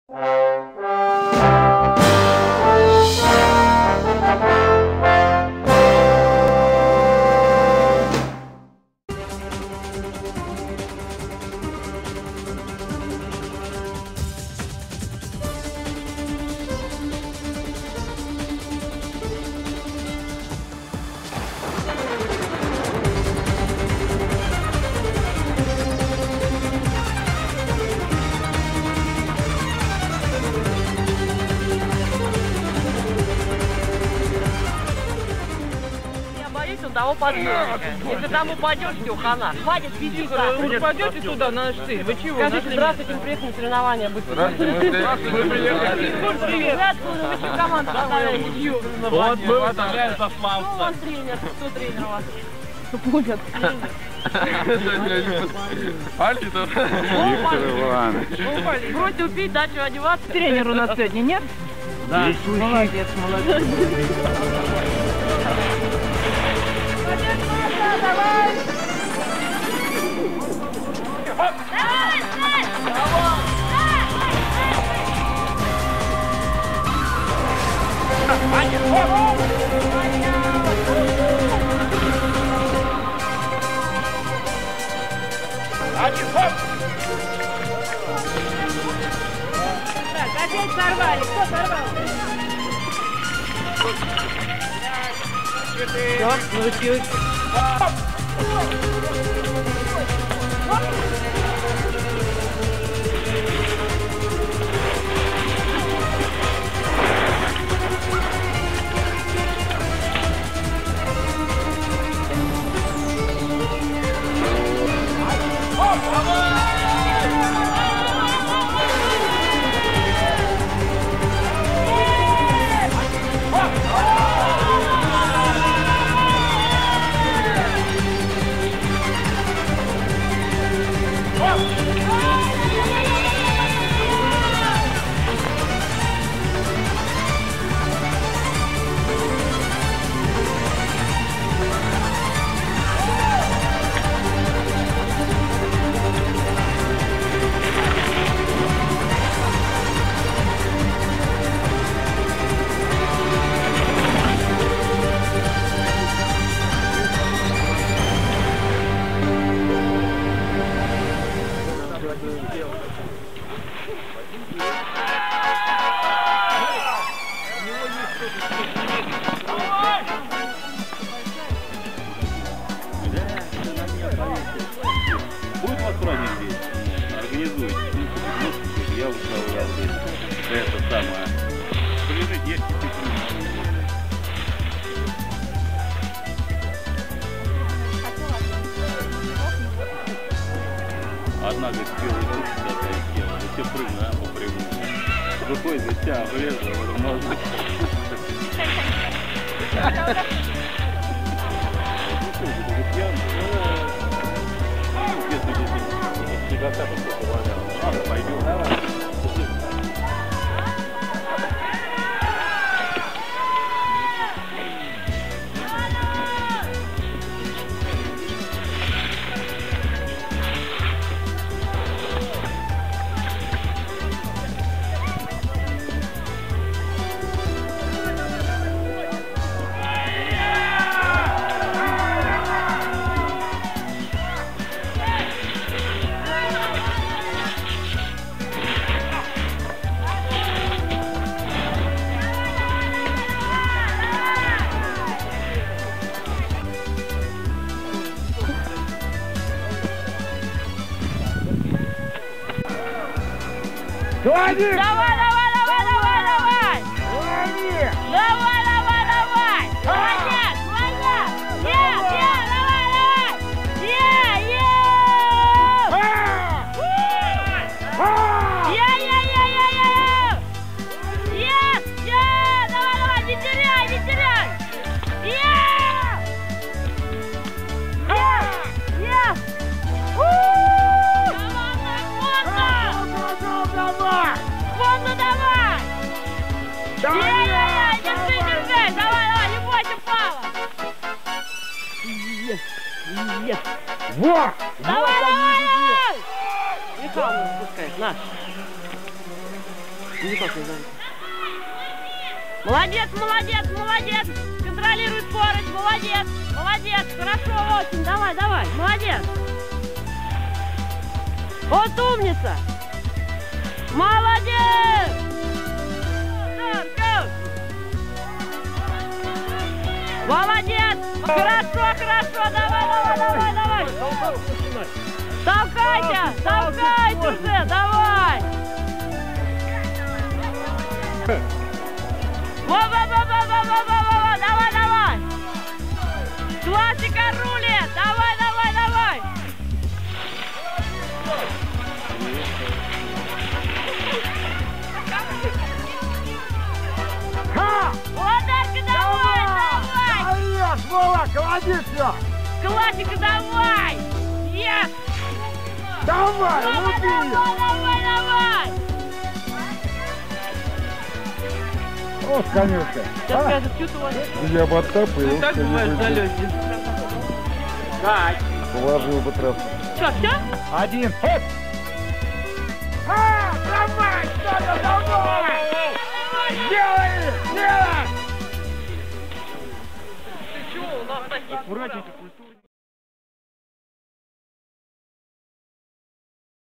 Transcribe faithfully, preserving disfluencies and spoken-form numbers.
Того подъемника. Если там упадешь, все, хана. Хватит физика. Вы упадете туда на наш цель. Вы чего? Скажите, здравствуйте, мы приехали на соревнования. Здравствуйте, мы приехали. Привет. Вы откуда? Вы что команду составляете? Вот мы выставляем за славца. Ну, он тренер. Кто тренер у вас? Пулят. Алита. Виктор Иванович. Бросил пить, да, что одеваться? Тренер у нас сегодня нет? Да. Молодец, молодец. Давай! Так, опять сорвали. Кто сорвал? Все, научилась. Будет вас праздник здесь? Организуйте. Я устал, я здесь. Это самое. Полежите, есть одна, говорит, белая душа, да, и тело. Вы все прыгнули, а, по прямому. Выходит, за тебя влезла, в этом ножик. Пойдем. Давай. Давай, давай, давай, давай, давай, давай! Давай, давай, давай! Молодец, молодец! Е, е, давай, давай! Е, е! Е, е, е, е, е! Е, е! Давай, давай, не теряй, не теряй! Е! Е, е! Фонду давай! Е-е-е, держи, держи! Давай, давай, не бойся, Павла! Во! Давай, давай, давай! Михаил нас спускает, наш. Никак не занят. Молодец, молодец, молодец. Контролируй скорость, молодец, молодец. Хорошо, очень, давай, давай, молодец. Вот умница. Молодец. Молодец. Хорошо, хорошо, давай, давай, давай, давай. Толкайся, толкайся уже, давай. Во-во-во-во-во-во-во-во, давай, давай. Классика рулит, давай, давай, давай. Ха! Володарка, давай, давай. Молодец, Вова, клади все! Классика, давай. Yes. Давай, Давай, лупи! давай, давай, давай. О, конечно. Сейчас А? скажет, что у вас? Я бы оттопил. Так бывает в залете. Положил бы трассу. Что, все? Один. Хэп! А, давай, что-то, давай! Делай, делай! Аккуратненько, культурно.